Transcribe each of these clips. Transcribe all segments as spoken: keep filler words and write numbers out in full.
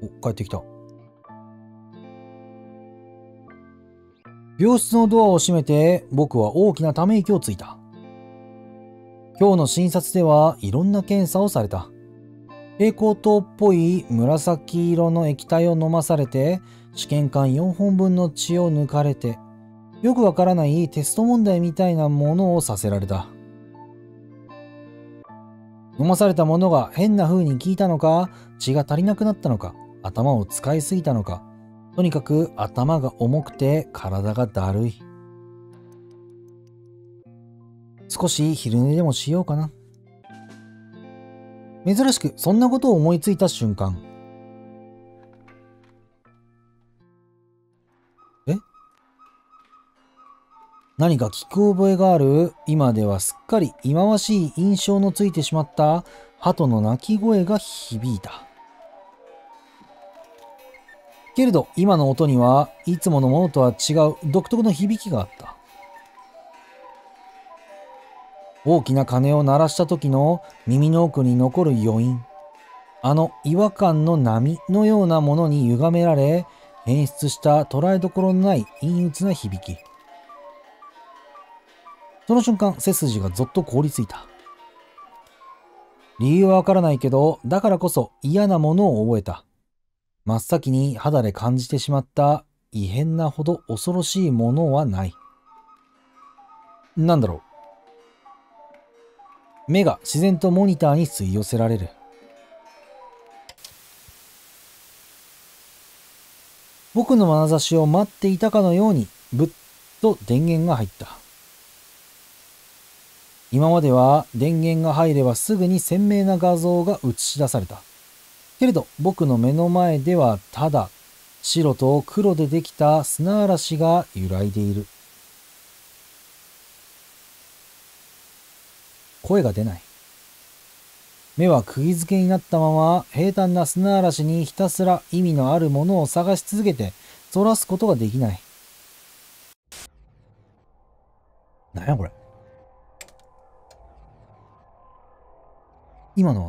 お、帰ってきた。病室のドアを閉めて僕は大きなため息をついた。今日の診察ではいろんな検査をされた。蛍光灯っぽい紫色の液体を飲まされて、試験管よんほんぶんの血を抜かれて、よくわからないテスト問題みたいなものをさせられた。飲まされたものが変な風に効いたのか、血が足りなくなったのか、頭を使いすぎたのか、とにかく頭が重くて体がだるい。少し昼寝でもしようかな。珍しくそんなことを思いついた瞬間。え？何か聞く覚えがある、今ではすっかり忌まわしい印象のついてしまった鳩の鳴き声が響いた。けれど今の音にはいつものものとは違う独特の響きがあった。大きな鐘を鳴らした時の耳の奥に残る余韻、あの違和感の波のようなものに歪められ、変質した捉えどころのない陰鬱な響き。その瞬間、背筋がぞっと凍りついた。理由はわからないけど、だからこそ嫌なものを覚えた。真っ先に肌で感じてしまった異変なほど恐ろしいものはない。なんだろう。目が自然とモニターに吸い寄せられる。僕の眼差しを待っていたかのように、ぶっと電源が入った。今までは電源が入ればすぐに鮮明な画像が映し出された。けれど僕の目の前ではただ白と黒でできた砂嵐が揺らいでいる。声が出ない。目は釘付けになったまま平坦な砂嵐にひたすら意味のあるものを探し続けてそらすことができない。なんやこれ。今のは。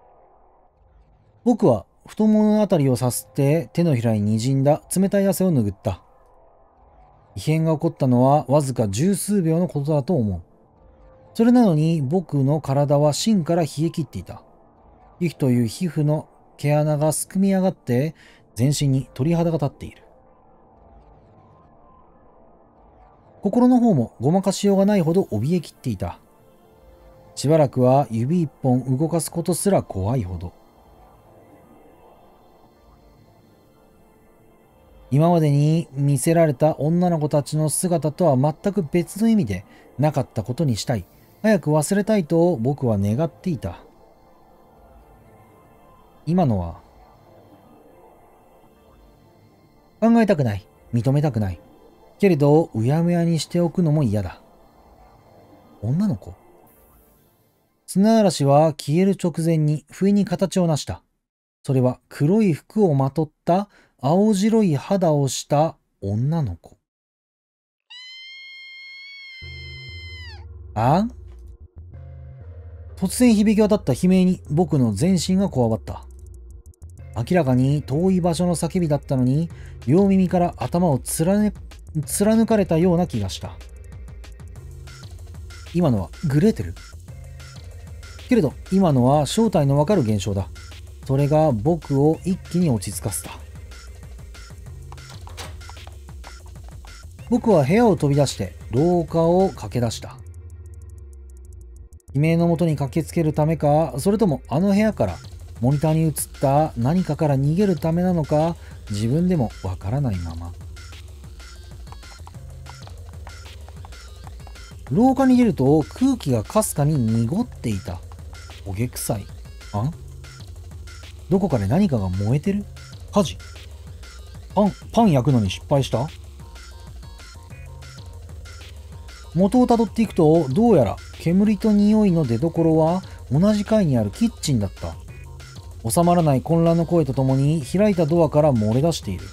僕は太もものあたりをさすって手のひらににじんだ冷たい汗を拭った。異変が起こったのはわずか十数秒のことだと思う。それなのに僕の体は芯から冷え切っていた。皮膚という皮膚の毛穴がすくみ上がって全身に鳥肌が立っている。心の方もごまかしようがないほど怯えきっていた。しばらくは指一本動かすことすら怖いほど。今までに見せられた女の子たちの姿とは全く別の意味でなかったことにしたい。早く忘れたいと僕は願っていた。今のは考えたくない。認めたくない。けれどうやむやにしておくのも嫌だ。女の子。砂嵐は消える直前に不意に形を成した。それは黒い服をまとった青白い肌をした女の子。あん？突然響き渡った悲鳴に僕の全身がこわばった。明らかに遠い場所の叫びだったのに、両耳から頭を貫貫かれたような気がした。今のはグレーテル。けれど今のは正体のわかる現象だ。それが僕を一気に落ち着かせた。僕は部屋を飛び出して廊下を駆け出した。悲鳴のもとに駆けつけるためか、それともあの部屋からモニターに映った何かから逃げるためなのか、自分でもわからないまま。廊下に出ると空気がかすかに濁っていた。焦げ臭い。あん？どこかで何かが燃えてる？火事？パン、パン焼くのに失敗した？元をたどっていくと、どうやら煙と匂いの出所は同じ階にあるキッチンだった。収まらない混乱の声とともに開いたドアから漏れ出している。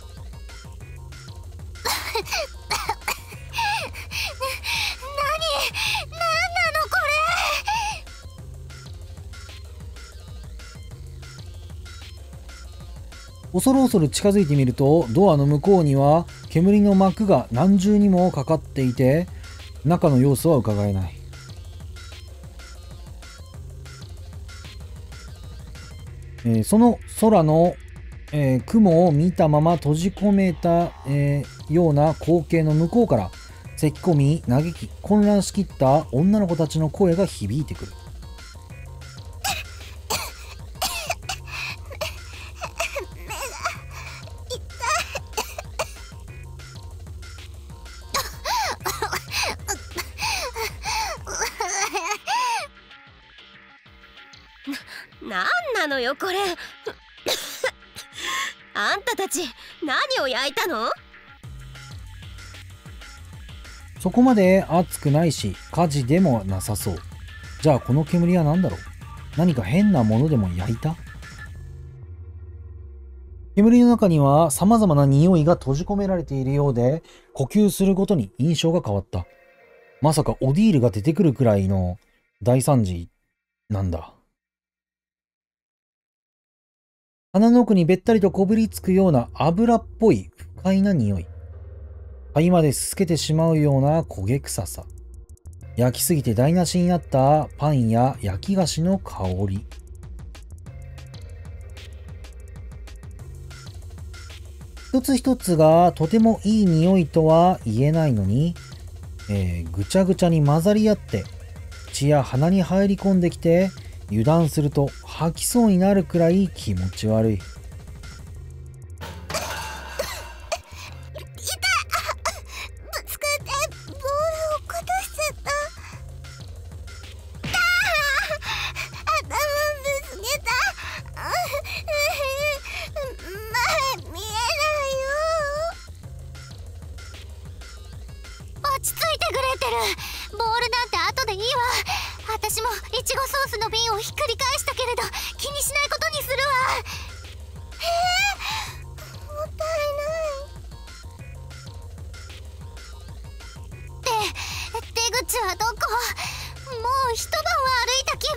恐る恐る近づいてみると、ドアの向こうには煙の膜が何重にもかかっていて、中の様子は伺えない。えーその空の、えー雲を見たまま閉じ込めた、えーような光景の向こうから、咳き込み、嘆き、混乱しきった女の子たちの声が響いてくる。 なんなのよこれあんたたち何を焼いたの？ そこまで熱くないし、火事でもなさそう。じゃあこの煙は何だろう？何か変なものでも焼いた？煙の中には様々な匂いが閉じ込められているようで、呼吸するごとに印象が変わった。まさかオディールが出てくるくらいの大惨事なんだ。鼻の奥にべったりとこびりつくような油っぽい不快な匂い。肺まですすけてしまうような焦げ臭さ。焼きすぎて台無しになったパンや焼き菓子の香り。一つ一つがとてもいい匂いとは言えないのに、えーぐちゃぐちゃに混ざり合って血や鼻に入り込んできて、油断すると吐きそうになるくらい気持ち悪い。 落ち着いてグレーテル。ボールなんて後でいいわ。私もイチゴソースの瓶をひっくり返したけれど気にしないことにするわ。へえ、もったいない。で、出口はどこ？もう一晩は歩いた気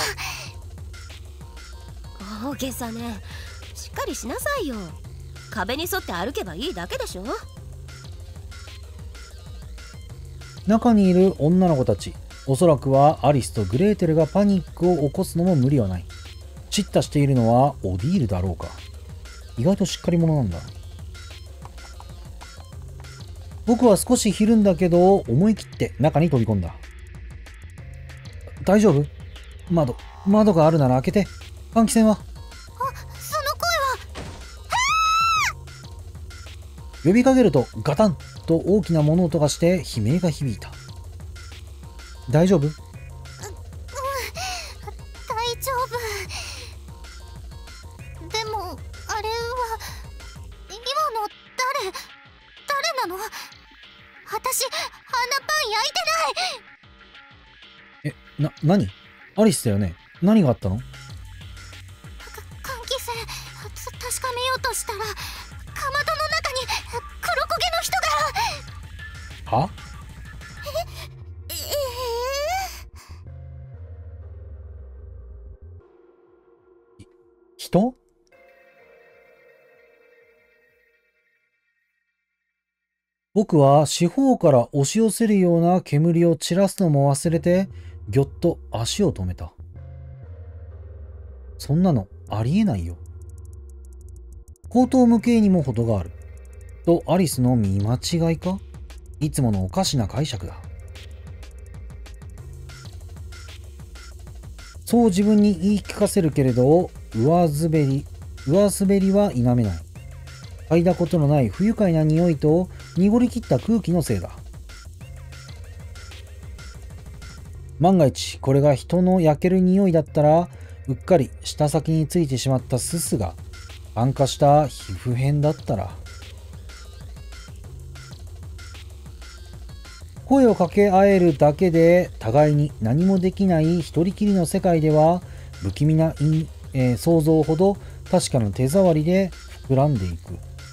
分よ。 大げさね。しっかりしなさいよ。壁に沿って歩けばいいだけでしょ。 中にいる女の子たち、おそらくはアリスとグレーテルがパニックを起こすのも無理はない。叱咤しているのはオディールだろうか。意外としっかり者なんだ。僕は少しひるんだけど、思い切って中に飛び込んだ。大丈夫？窓、窓があるなら開けて。換気扇は？ あ、その呼びかけるとガタンと大きな物音がして悲鳴が響いた。大丈夫？ 声は。大丈夫。でもあれは今の誰誰なの？私あんなパン焼いてない。 え、な、何？アリスだよね。何があったの？ 換気扇つ確かめようとしたら、かまどの中に黒焦げの人が。 は？ ええー、人？僕は四方から押し寄せるような煙を散らすのも忘れて、ぎょっと足を止めた。そんなのありえないよ。荒唐無稽にも程がある。とアリスの見間違いか？いつものおかしな解釈だ。そう自分に言い聞かせるけれど、上滑り、上滑りは否めない。嗅いだことのない不愉快な匂いと濁りきった空気のせいだ。万が一これが人の焼ける匂いだったら、うっかり舌先についてしまったすすが酸化した皮膚片だったら。声を掛け合えるだけで互いに何もできない一人きりの世界では、不気味な、えー、想像ほど確かな手触りで膨らんでいく。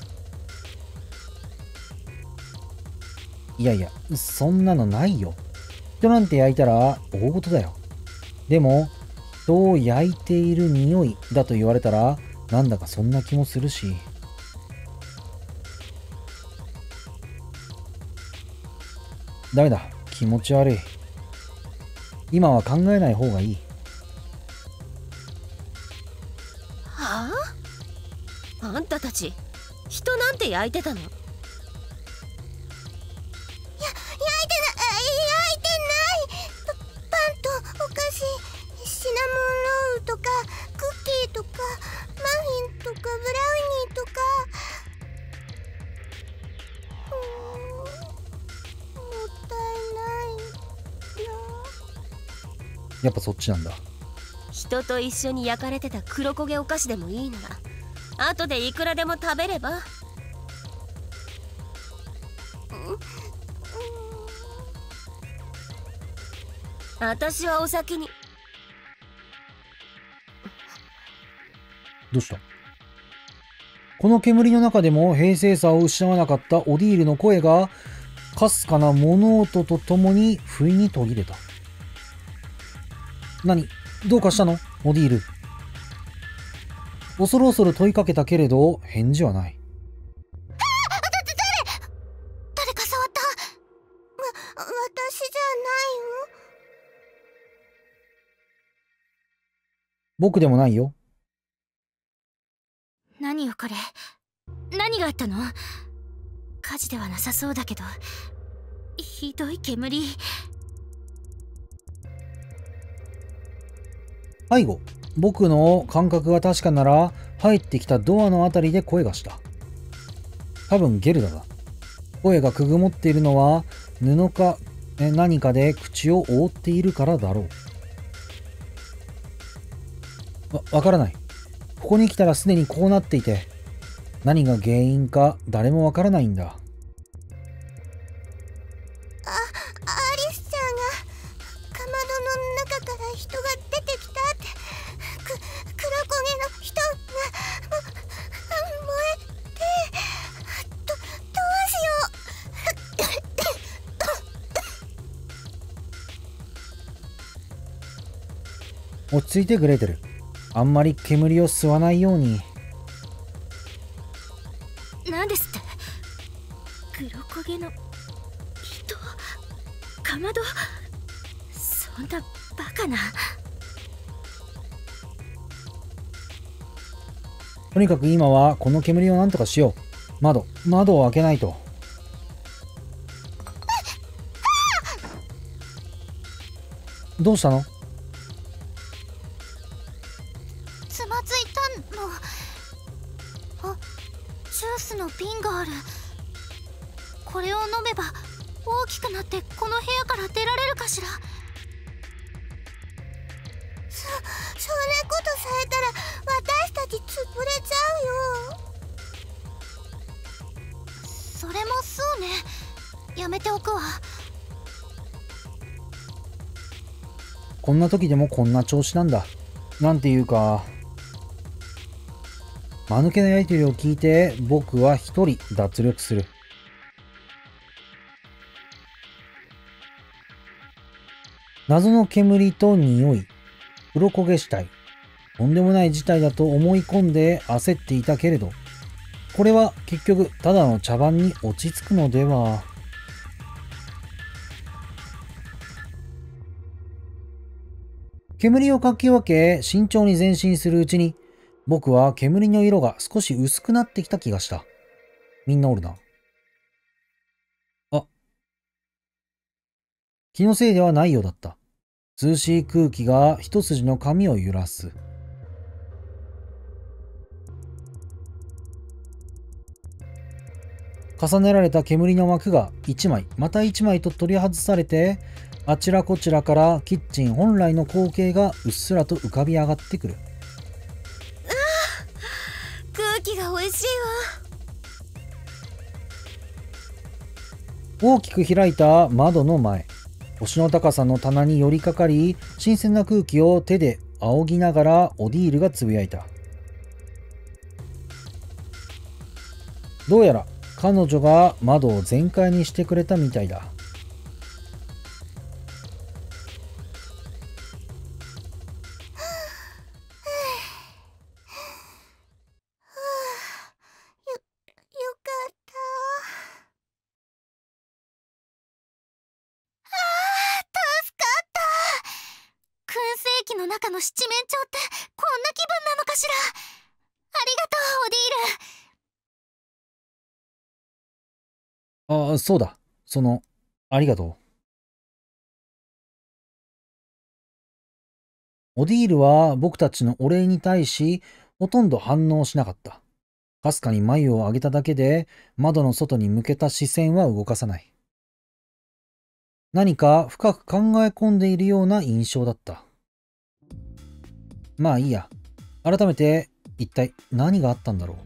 いやいや、そんなのないよ。人なんて焼いたら大事だよ。でも、人を焼いている匂いだと言われたら、 なんだかそんな気もするし。ダメだ、気持ち悪い。今は考えない方がいい。 はあ？あんたたち人なんて焼いてたの？や、焼いてな、焼いてない。パパンとお菓子、シナモンロールとかクッキーとかマフィンとかブラウニーとか。うーん、もったいないな。 やっぱそっちなんだ。 人と一緒に焼かれてた黒焦げお菓子でもいいなら後でいくらでも食べれば。私はお先に。 どうした？この煙の中でも平静さを失わなかったオディールの声がかすかな物音とともに不意に途切れた。何？どうかしたの？オディール。恐る恐る問いかけたけれど返事はない。 誰誰か触った。わ、私じゃないよ。 僕でもないよ。 何よこれ。何があったの？火事ではなさそうだけど、ひどい煙。 背後、僕の感覚が確かなら入ってきたドアのあたりで声がした。多分ゲルダだ。声がくぐもっているのは布か何かで口を覆っているからだろう。わ、わからない。ここに来たらすでにこうなっていて、何が原因か誰もわからないんだ。 あ、アリスちゃんがかまどの中から人が出てきたって、く黒焦げの人がも燃えて、どどうしよう。 落ち着いてグレーテル。あんまり煙を吸わないように。 何ですって？黒焦げの人？かまど？そんなバカな。 とにかく今はこの煙を何とかしよう。窓、窓を開けないと。どうしたの？ つまずいたの。あ、ジュースの瓶がある。これを飲めば大きくなってこの部屋から出られるかしら。そ、そんなことされたら私たち潰れちゃうよ。それもそうね。やめておくわ。 こんな時でもこんな調子なんだ。なんていうか、間抜けなやりとりを聞いて僕は一人脱力する。謎の煙と匂い、黒焦げ死体、とんでもない事態だと思い込んで焦っていたけれど、これは結局ただの茶番に落ち着くのでは。煙をかき分け慎重に前進するうちに、僕は煙の色が少し薄くなってきた気がした。みんなおるな。あ、気のせいではないようだった。涼しい空気が一筋の髪を揺らす。重ねられた煙の膜が一枚また一枚と取り外されて、あちらこちらからキッチン本来の光景がうっすらと浮かび上がってくる。 空気が美味しい大きく開いた窓の前、腰の高さの棚に寄りかかり、新鮮な空気を手で仰ぎながらオディールがつぶやいた。どうやら彼女が窓を全開にしてくれたみたいだ。 七面鳥ってこんな気分なのかしら。ありがとう、オディール。 ああ、そうだ。その、ありがとう。オディールは僕たちのお礼に対し、ほとんど反応しなかった。かすかに眉を上げただけで、窓の外に向けた視線は動かさない。何か深く考え込んでいるような印象だった。まあいいや。改めて、一体何があったんだろう。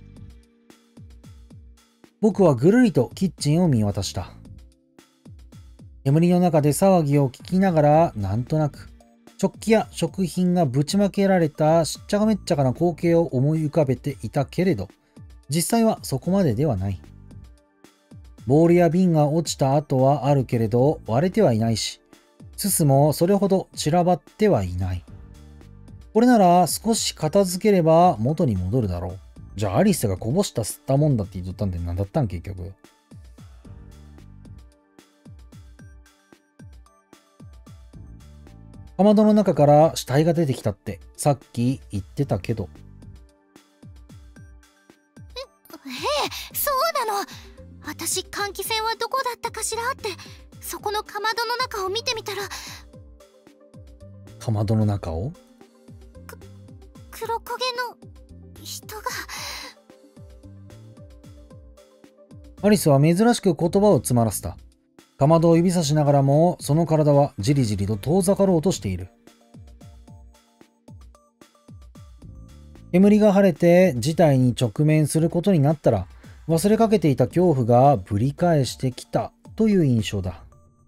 僕はぐるりとキッチンを見渡した。煙の中で騒ぎを聞きながら、なんとなく、食器や食品がぶちまけられたしっちゃかめっちゃかな光景を思い浮かべていたけれど、実際はそこまでではない。ボールや瓶が落ちた跡はあるけれど割れてはいないし、すすもそれほど散らばってはいない。これなら少し片付ければ元に戻るだろう。じゃあアリスがこぼした吸ったもんだって言っとったんで何だったん結局。かまどの中から死体が出てきたってさっき言ってたけど。 ええ、そうなの。私、換気扇はどこだったかしらって、そこのかまどの中を見てみたら、 かまどの中をく黒焦げの人が。 アリスは珍しく言葉を詰まらせた。かまどを指さしながらも、その体はじりじりと遠ざかろうとしている。煙が晴れて事態に直面することになったら、忘れかけていた恐怖がぶり返してきたという印象だ。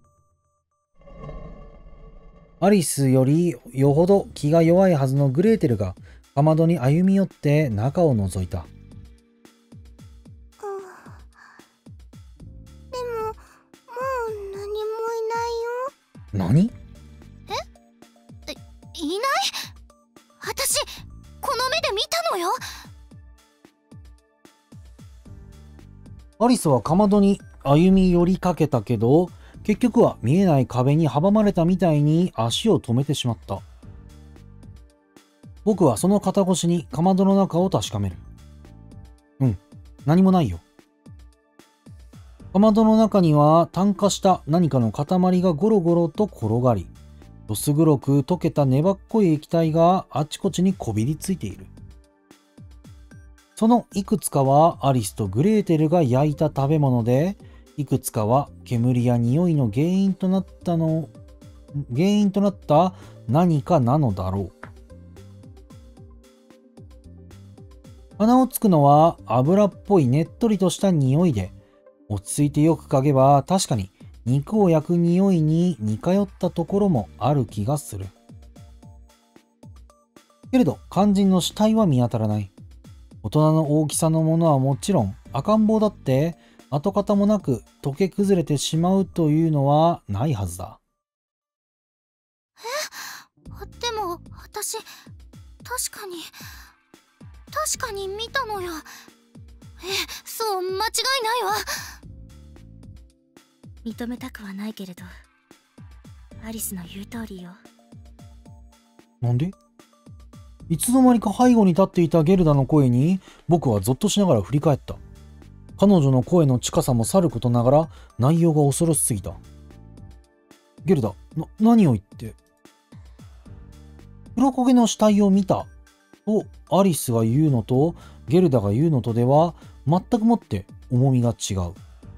アリスよりよほど気が弱いはずのグレーテルがかまどに歩み寄って中を覗いた。 でも、もう何もいないよ。 何？ え？い、いない？私、この目で見たのよ。 アリスはかまどに歩み寄りかけたけど、結局は見えない壁に阻まれたみたいに足を止めてしまった。僕はその肩越しにかまどの中を確かめる。うん、何もないよ。かまどの中には炭化した何かの塊がゴロゴロと転がり、どす黒く溶けた粘っこい液体があちこちにこびりついている。そのいくつかはアリスとグレーテルが焼いた食べ物で、いくつかは煙や匂いの原因となったの、原因となった何かなのだろう。鼻をつくのは油っぽいねっとりとした匂いで、落ち着いてよく嗅げば確かに肉を焼く匂いに似通ったところもある気がする。けれど肝心の死体は見当たらない。大人の大きさのものはもちろん赤ん坊だって跡形もなく溶け崩れてしまうというのはないはずだ。 え？でも私、確かに確かに見たのよ。え、そう、間違いないわ。 認めたくはないけれど、アリスの言う通りよ。 なんで？いつの間にか背後に立っていたゲルダの声に僕はゾッとしながら振り返った。彼女の声の近さもさることながら内容が恐ろしすぎた。ゲルダ、な、何を言って。黒焦げの死体を見たとアリスが言うのとゲルダが言うのとでは全くもって重みが違う。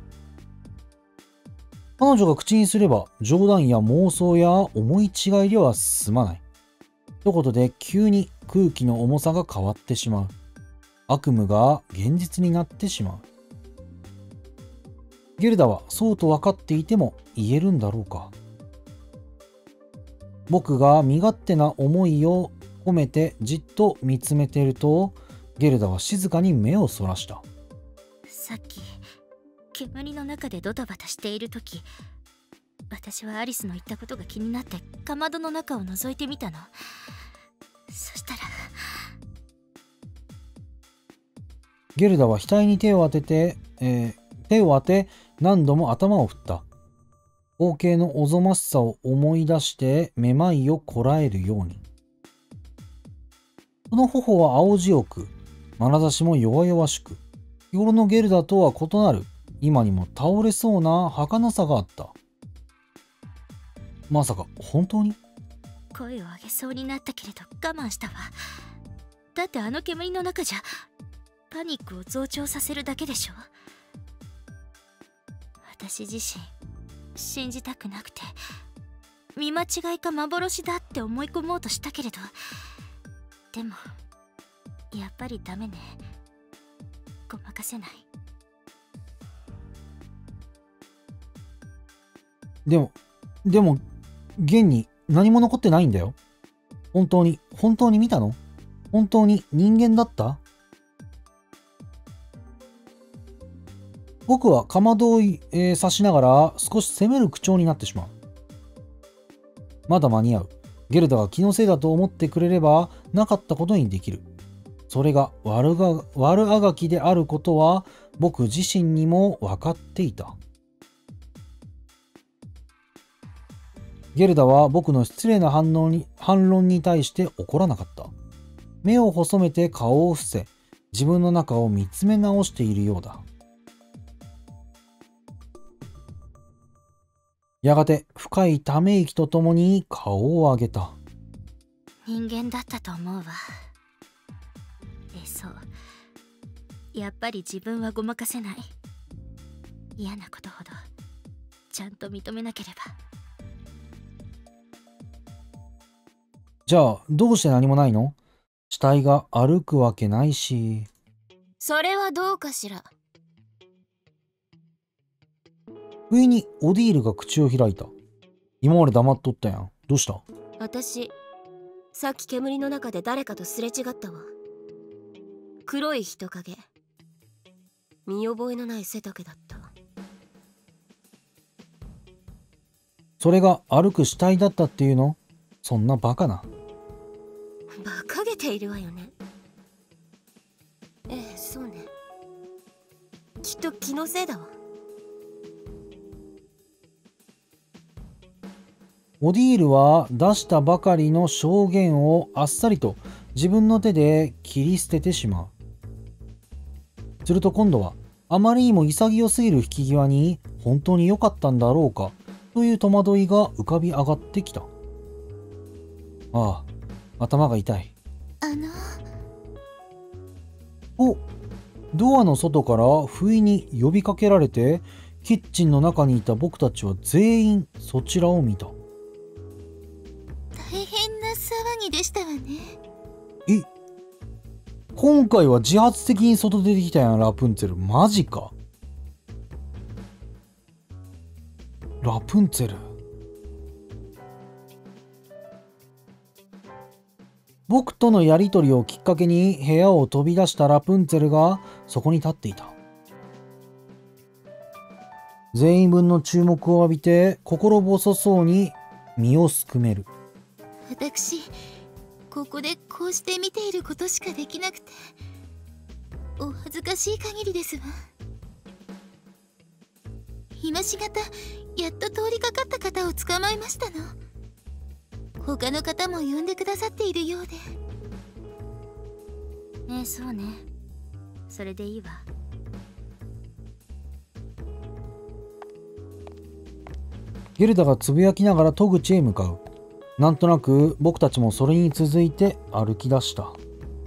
彼女が口にすれば冗談や妄想や思い違いでは済まない。一言で急に空気の重さが変わってしまう。悪夢が現実になってしまう。ゲルダはそうと分かっていても言えるんだろうか。僕が身勝手な思いを込めてじっと見つめていると、ゲルダは静かに目をそらした。 さっき煙の中でドタバタしている時、私はアリスの言ったことが気になってかまどの中を覗いてみたの。そしたらゲルダは額に手を当てて、えー、手を当て何度も頭を振った。光景のおぞましさを思い出してめまいをこらえるように。 その頬は青白く、眼差しも弱々しく、日頃のゲルダとは異なる、今にも倒れそうな儚さがあった。まさか本当に？ 声を上げそうになったけれど我慢したわ。だってあの煙の中じゃパニックを増長させるだけでしょ。私自身信じたくなくて、見間違いか幻だって思い込もうとしたけれど、でもやっぱりダメね。ごまかせない。 でも、でも、現に何も残ってないんだよ。本当に、本当に見たの？本当に人間だった？僕はかまどを、えー、刺しながら少し責める口調になってしまう。まだ間に合う。ゲルダが気のせいだと思ってくれればなかったことにできる。それが悪が悪あがきであることは僕自身にも分かっていた。ゲルダは僕の失礼な反応に反論に対して怒らなかった。目を細めて顔を伏せ、自分の中を見つめ直しているようだ。やがて深いため息とともに顔を上げた。 人間だったと思うわ。え、そう。やっぱり自分はごまかせない。嫌なことほどちゃんと認めなければ。 じゃあどうして何もないの？死体が歩くわけないし。 それはどうかしら。 不意にオディールが口を開いた。今まで黙っとったやん。どうした？ 私、さっき煙の中で誰かとすれ違ったわ。黒い人影。見覚えのない背丈だった。 それが歩く死体だったっていうの？そんなバカな。 馬鹿げているわよね。ええ、そうね。きっと気のせいだわ。 オディールは出したばかりの証言をあっさりと自分の手で切り捨ててしまう。すると今度はあまりにも潔すぎる引き際に本当に良かったんだろうかという戸惑いが浮かび上がってきた。ああ、頭が痛い。 あのお、ドアの外から不意に呼びかけられて、キッチンの中にいた僕たちは全員そちらを見た。 大変な騒ぎでしたわね。 え、今回は自発的に外出てきたやん、ラプンツェル。マジか。ラプンツェル。僕とのやりとりをきっかけに部屋を飛び出したラプンツェルがそこに立っていた。全員分の注目を浴びて心細そうに身をすくめる。 私、ここでこうして見ていることしかできなくて、お恥ずかしい限りですわ。今しがた、やっと通りかかった方を捕まえましたの。他の方も呼んでくださっているようで。 ええ、そうね。それでいいわ。 ゲルダがつぶやきながら戸口へ向かう。なんとなく僕たちもそれに続いて歩き出した。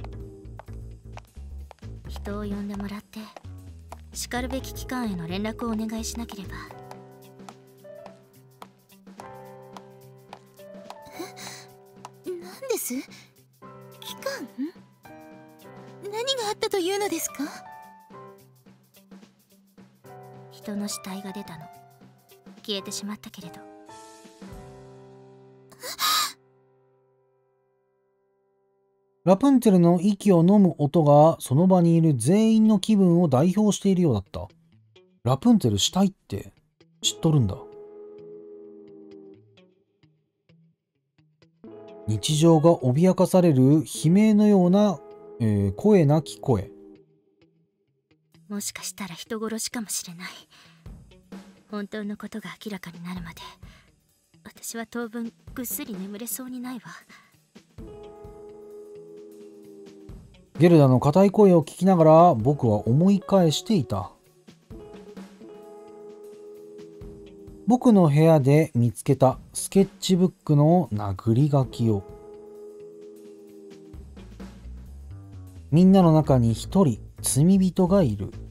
人を呼んでもらってしかるべき機関への連絡をお願いしなければ。 何です？機関？何があったというのですか？ 人の死体が出たの。消えてしまったけれど。 ラプンツェルの息を飲む音がその場にいる全員の気分を代表しているようだった。ラプンツェル死体って知っとるんだ。日常が脅かされる悲鳴のような、えー、声なき声。 もしかしたら人殺しかもしれない。本当のことが明らかになるまで私は当分ぐっすり眠れそうにないわ。 ゲルダの固い声を聞きながら僕は思い返していた。僕の部屋で見つけたスケッチブックの殴り書きを。みんなの中に一人罪人がいる。